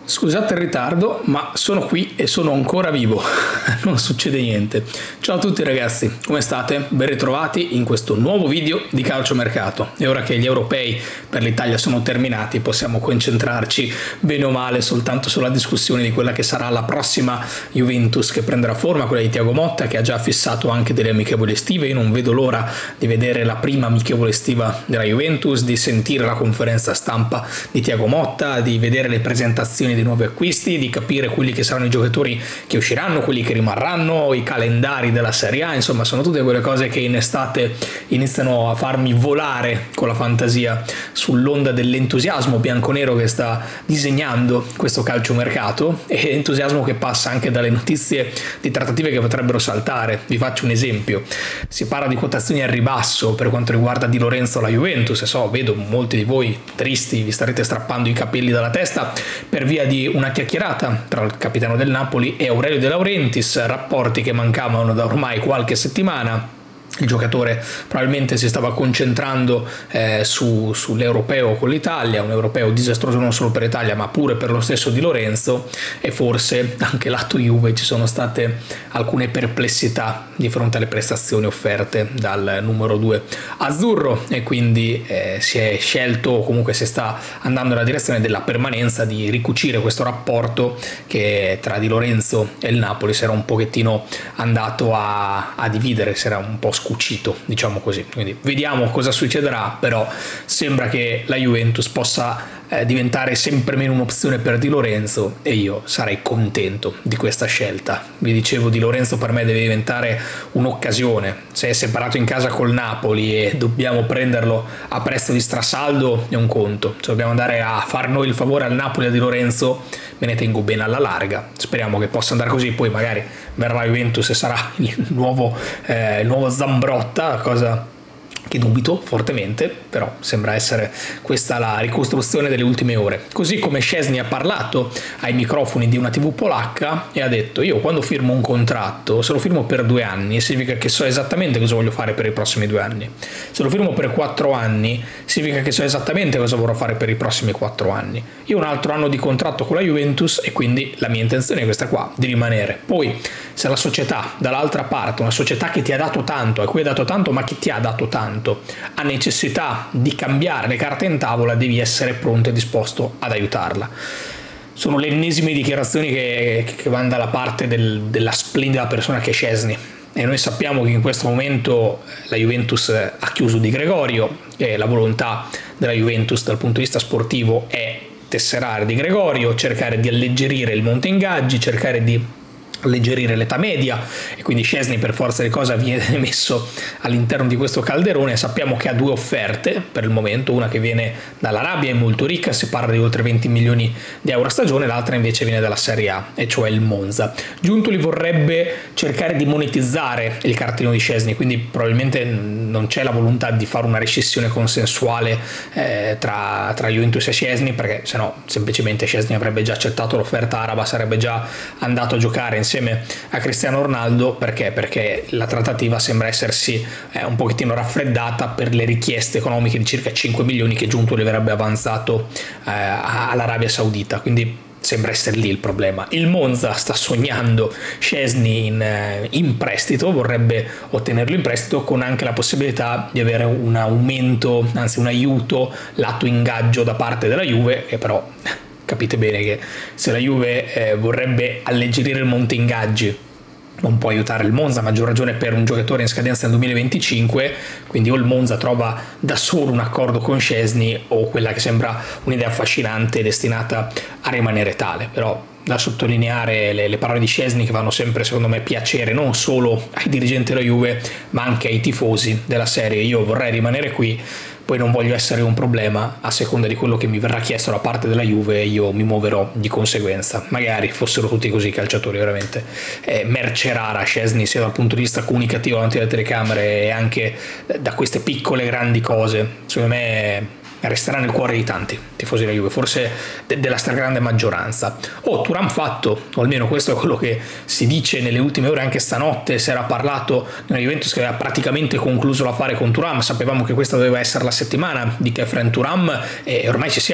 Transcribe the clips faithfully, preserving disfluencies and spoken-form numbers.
Scusate il ritardo, ma sono qui e sono ancora vivo, non succede niente. Ciao a tutti ragazzi, come state? Ben ritrovati in questo nuovo video di calciomercato. E ora che gli europei per l'Italia sono terminati, possiamo concentrarci bene o male soltanto sulla discussione di quella che sarà la prossima Juventus che prenderà forma, quella di Thiago Motta, che ha già fissato anche delle amichevoli estive. Io non vedo l'ora di vedere la prima amichevole estiva della Juventus, di sentire la conferenza stampa di Thiago Motta, di vedere le presentazioni di nuovi acquisti, di capire quelli che saranno i giocatori che usciranno, quelli che rimarranno, i calendari della Serie A. Insomma, sono tutte quelle cose che in estate iniziano a farmi volare con la fantasia sull'onda dell'entusiasmo bianconero che sta disegnando questo calciomercato, e entusiasmo che passa anche dalle notizie di trattative che potrebbero saltare. Vi faccio un esempio: si parla di quotazioni al ribasso per quanto riguarda Di Lorenzo alla Juventus, e so, vedo molti di voi tristi, vi starete strappando i capelli dalla testa per via di una chiacchierata tra il capitano del Napoli e Aurelio De Laurentiis, rapporti che mancavano da ormai qualche settimana. Il giocatore probabilmente si stava concentrando eh, su, sull'europeo con l'Italia, un europeo disastroso non solo per l'Italia ma pure per lo stesso Di Lorenzo, e forse anche lato Juve ci sono state alcune perplessità di fronte alle prestazioni offerte dal numero due azzurro, e quindi eh, si è scelto, o comunque si sta andando nella direzione della permanenza, di ricucire questo rapporto che tra Di Lorenzo e il Napoli si era un pochettino andato a, a dividere, si era un po' scucito, diciamo così. Quindi vediamo cosa succederà, però sembra che la Juventus possa eh, diventare sempre meno un'opzione per Di Lorenzo, e io sarei contento di questa scelta. Vi dicevo, Di Lorenzo per me deve diventare un'occasione. Se è separato in casa col Napoli e dobbiamo prenderlo a prezzo di strasaldo è un conto, se dobbiamo andare a far noi il favore al Napoli a Di Lorenzo me ne tengo bene alla larga. Speriamo che possa andare così, poi magari verrà la Juventus e sarà il nuovo, eh, il nuovo Zambrotta, cosa che dubito fortemente, però sembra essere questa la ricostruzione delle ultime ore. Così come Szczęsny ha parlato ai microfoni di una tivù polacca e ha detto: io quando firmo un contratto, se lo firmo per due anni significa che so esattamente cosa voglio fare per i prossimi due anni, se lo firmo per quattro anni significa che so esattamente cosa vorrò fare per i prossimi quattro anni. Io ho un altro anno di contratto con la Juventus e quindi la mia intenzione è questa qua, di rimanere. Poi se la società dall'altra parte, una società che ti ha dato tanto, a cui hai dato tanto ma che ti ha dato tanto, ha necessità di cambiare le carte in tavola, devi essere pronto e disposto ad aiutarla. Sono le ennesime dichiarazioni che, che vanno dalla parte del, della splendida persona che è Szczęsny, e noi sappiamo che in questo momento la Juventus ha chiuso Di Gregorio, e la volontà della Juventus dal punto di vista sportivo è tesserare Di Gregorio, cercare di alleggerire il monte ingaggi, cercare di alleggerire l'età media, e quindi Szczęsny per forza di cosa viene messo all'interno di questo calderone. Sappiamo che ha due offerte per il momento, una che viene dall'Arabia, è molto ricca, si parla di oltre venti milioni di euro a stagione, l'altra invece viene dalla Serie A, e cioè il Monza. Giuntoli vorrebbe cercare di monetizzare il cartellino di Szczęsny, quindi probabilmente non c'è la volontà di fare una rescissione consensuale eh, tra, tra Juventus e Szczęsny, perché sennò semplicemente Szczęsny avrebbe già accettato l'offerta araba, sarebbe già andato a giocare insieme a Cristiano Ronaldo. Perché? Perché la trattativa sembra essersi eh, un pochettino raffreddata per le richieste economiche di circa cinque milioni che Giuntoli avrebbe avanzato eh, all'Arabia Saudita, quindi sembra essere lì il problema. Il Monza sta sognando Szczęsny in, in prestito, vorrebbe ottenerlo in prestito con anche la possibilità di avere un aumento, anzi un aiuto lato ingaggio da parte della Juve, e però capite bene che se la Juve eh, vorrebbe alleggerire il monte ingaggi non può aiutare il Monza, a maggior ragione per un giocatore in scadenza nel duemilaventicinque, quindi o il Monza trova da solo un accordo con Szczęsny o quella che sembra un'idea affascinante destinata a rimanere tale. Però da sottolineare le, le parole di Szczęsny, che vanno sempre secondo me piacere non solo ai dirigenti della Juve ma anche ai tifosi della serie: io vorrei rimanere qui, poi non voglio essere un problema, a seconda di quello che mi verrà chiesto da parte della Juve io mi muoverò di conseguenza. Magari fossero tutti così i calciatori, veramente eh, merce rara Szczęsny, sia dal punto di vista comunicativo davanti alle telecamere e anche da queste piccole grandi cose. Secondo me resterà nel cuore di tanti tifosi della Juve, forse de- della stragrande maggioranza. Oh, Thuram fatto, o almeno questo è quello che si dice nelle ultime ore. Anche stanotte si era parlato di una Juventus che aveva praticamente concluso l'affare con Thuram, sapevamo che questa doveva essere la settimana di Khéphren Thuram e ormai ci siamo.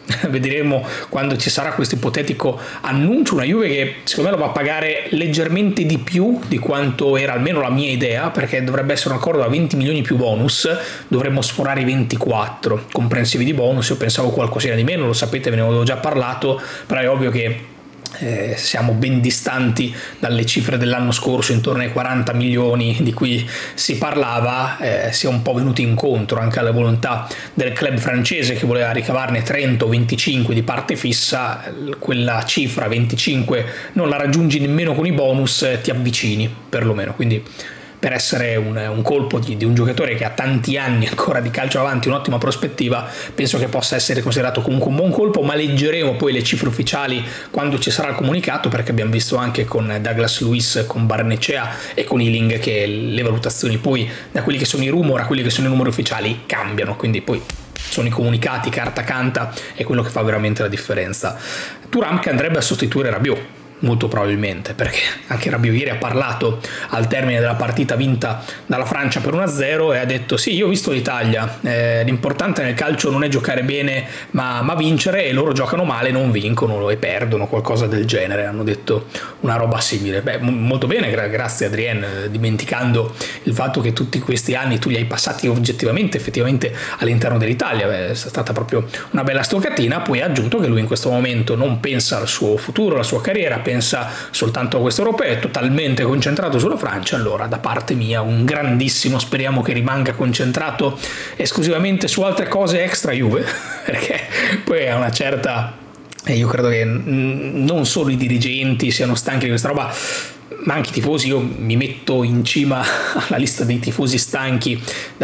vedremo quando ci sarà questo ipotetico annuncio, una Juve che secondo me lo va a pagare leggermente di più di quanto era almeno la mia idea, perché dovrebbe essere un accordo da venti milioni più bonus, dovremmo sforare i ventiquattro comprensivi di bonus. Io pensavo qualcosina di meno, lo sapete, ve ne avevo già parlato, però è ovvio che Eh, siamo ben distanti dalle cifre dell'anno scorso, intorno ai quaranta milioni di cui si parlava. Eh, si è un po' venuti incontro anche alla volontà del club francese, che voleva ricavarne trenta o venticinque di parte fissa. Quella cifra venticinque non la raggiungi nemmeno con i bonus, ti avvicini perlomeno, quindi per essere un, un colpo di, di un giocatore che ha tanti anni ancora di calcio avanti, un'ottima prospettiva, penso che possa essere considerato comunque un buon colpo. Ma leggeremo poi le cifre ufficiali quando ci sarà il comunicato, perché abbiamo visto anche con Douglas Luiz, con Barnechea e con Ealing che le valutazioni poi da quelli che sono i rumor a quelli che sono i numeri ufficiali cambiano, quindi poi sono i comunicati, carta canta, è quello che fa veramente la differenza. Thuram che andrebbe a sostituire Rabiot, molto probabilmente, perché anche Rabiot ieri ha parlato al termine della partita vinta dalla Francia per uno a zero e ha detto: sì, io ho visto l'Italia, eh, l'importante nel calcio non è giocare bene ma, ma vincere, e loro giocano male, non vincono e perdono, qualcosa del genere, hanno detto una roba simile. Beh, molto bene, gra- grazie Adrien, dimenticando il fatto che tutti questi anni tu li hai passati oggettivamente, effettivamente all'interno dell'Italia. Beh, è stata proprio una bella stoccatina. Poi ha aggiunto che lui in questo momento non pensa al suo futuro, alla sua carriera, pensa soltanto a questo europeo, è totalmente concentrato sulla Francia. Allora, da parte mia un grandissimo speriamo che rimanga concentrato esclusivamente su altre cose extra Juve, perché poi a una certa, e io credo che non solo i dirigenti siano stanchi di questa roba, ma anche i tifosi. Io mi metto in cima alla lista dei tifosi stanchi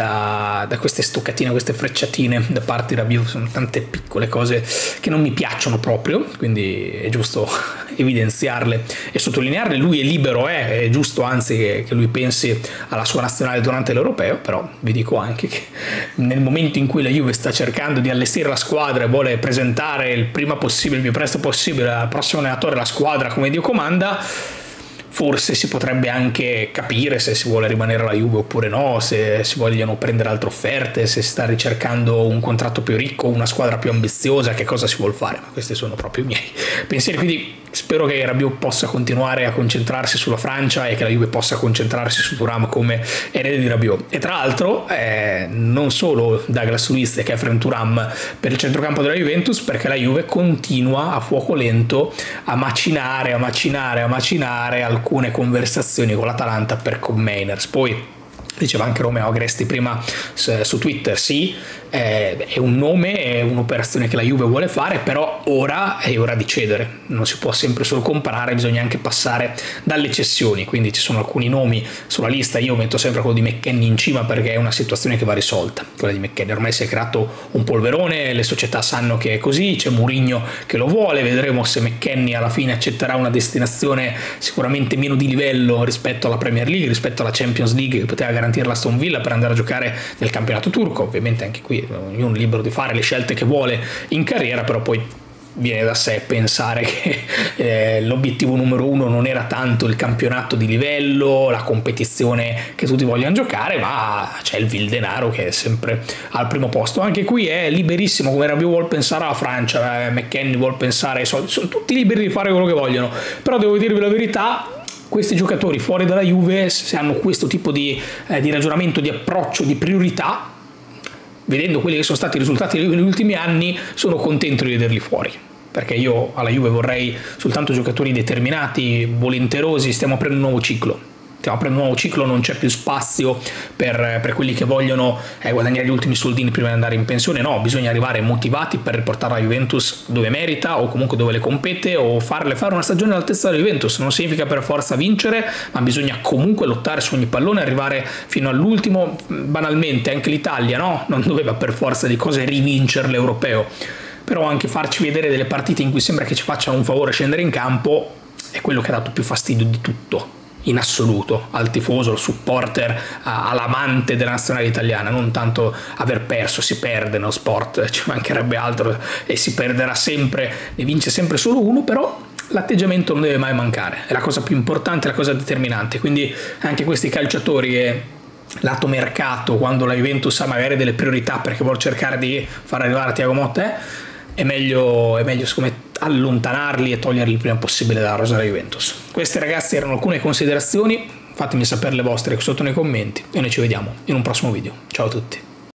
da, da queste stoccatine, queste frecciatine da parte di Rabiot. Sono tante piccole cose che non mi piacciono proprio, quindi è giusto evidenziarle e sottolinearle. Lui è libero, eh, è giusto anzi che, che lui pensi alla sua nazionale durante l'Europeo, però vi dico anche che nel momento in cui la Juve sta cercando di allestire la squadra e vuole presentare il prima possibile, il più presto possibile al prossimo allenatore la squadra come Dio comanda, forse si potrebbe anche capire se si vuole rimanere alla Juve oppure no, se si vogliono prendere altre offerte, se si sta ricercando un contratto più ricco, una squadra più ambiziosa, che cosa si vuol fare. Ma questi sono proprio i miei pensieri, quindi spero che Rabiot possa continuare a concentrarsi sulla Francia e che la Juve possa concentrarsi su Thuram come erede di Rabiot. E tra l'altro eh, non solo Douglas Luiz e Khéphren Thuram per il centrocampo della Juventus, perché la Juve continua a fuoco lento a macinare, a macinare, a macinare alcune conversazioni con l'Atalanta per Kob Meiners. Poi diceva anche Romeo Agresti prima su Twitter, sì, è un nome, è un'operazione che la Juve vuole fare, però ora è ora di cedere, non si può sempre solo comprare, bisogna anche passare dalle cessioni. Quindi ci sono alcuni nomi sulla lista, io metto sempre quello di McKennie in cima perché è una situazione che va risolta. Quella di McKennie, ormai si è creato un polverone, le società sanno che è così, c'è Mourinho che lo vuole, vedremo se McKennie alla fine accetterà una destinazione sicuramente meno di livello rispetto alla Premier League, rispetto alla Champions League che poteva garantire la Aston Villa per andare a giocare nel campionato turco. Ovviamente anche qui ognuno è libero di fare le scelte che vuole in carriera, però poi viene da sé pensare che eh, l'obiettivo numero uno non era tanto il campionato di livello, la competizione che tutti vogliono giocare, ma c'è il vil denaro che è sempre al primo posto. Anche qui è liberissimo, come Rabiot vuol pensare alla Francia, eh, McKennie vuol pensare ai soldi, sono tutti liberi di fare quello che vogliono. Però devo dirvi la verità, questi giocatori fuori dalla Juve, se hanno questo tipo di, eh, di ragionamento, di approccio, di priorità, vedendo quelli che sono stati i risultati negli ultimi anni, sono contento di vederli fuori, perché io alla Juve vorrei soltanto giocatori determinati, volenterosi. Stiamo aprendo un nuovo ciclo. Stiamo aprendo un nuovo ciclo, non c'è più spazio per, per quelli che vogliono eh, guadagnare gli ultimi soldini prima di andare in pensione. No, bisogna arrivare motivati per riportare la Juventus dove merita, o comunque dove le compete, o farle fare una stagione all'altezza della Juventus. Non significa per forza vincere, ma bisogna comunque lottare su ogni pallone, arrivare fino all'ultimo. Banalmente anche l'Italia, no? Non doveva per forza di cose rivincere l'Europeo, però anche farci vedere delle partite in cui sembra che ci facciano un favore scendere in campo è quello che ha dato più fastidio di tutto in assoluto al tifoso, al supporter, all'amante della nazionale italiana. Non tanto aver perso, si perde nello sport, ci mancherebbe altro, e si perderà sempre, ne vince sempre solo uno, però l'atteggiamento non deve mai mancare, è la cosa più importante, la cosa determinante. Quindi anche questi calciatori che lato mercato, quando la Juventus ha magari delle priorità perché vuole cercare di far arrivare Thiago Motta, è meglio, è meglio secondo me allontanarli e toglierli il prima possibile dalla rosa della Juventus. Queste ragazzi erano alcune considerazioni, fatemi sapere le vostre sotto nei commenti e noi ci vediamo in un prossimo video. Ciao a tutti.